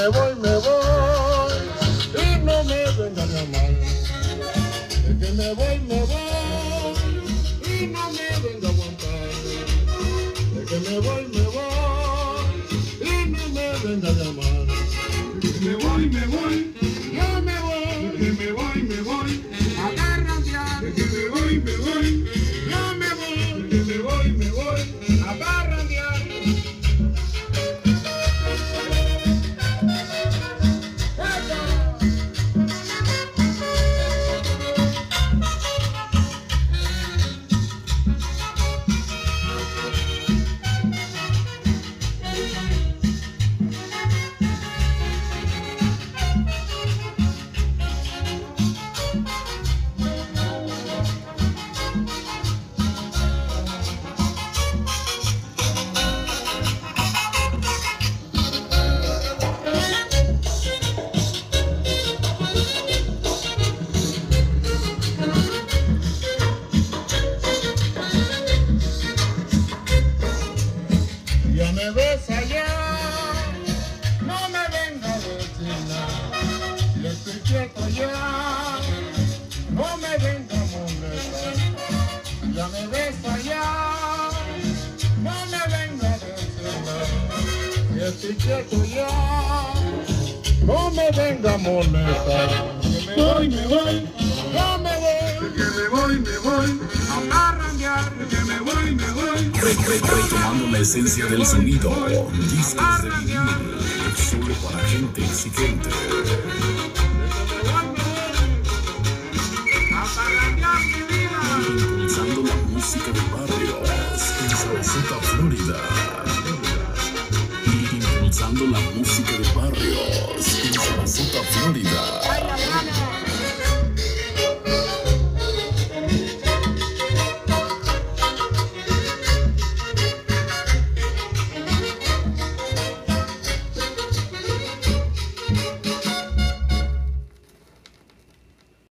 me voy y no me vengan a llamar. De que me voy y no me venga a aguantar. De que me voy y no me venga a llamar. De que me voy, yo me voy. De que me voy a carrantear. De que me voy, yo me voy. De que me voy a carrantear. Ya me ves allá, no me venga a decir nada. Ya estoy quieto ya, no me venga a molestar. Ya me ves allá, no me venga a decir nada. Ya estoy quieto ya, no me venga a molestar. Me voy, yo me voy. Que me voy a parrandear. Que me voy. Retomando la esencia del sonido, discos de vinil, solo para gente exigente. Impulsando la música de barrios en Sarasota, Florida. Impulsando la música de barrios en Sarasota, Florida.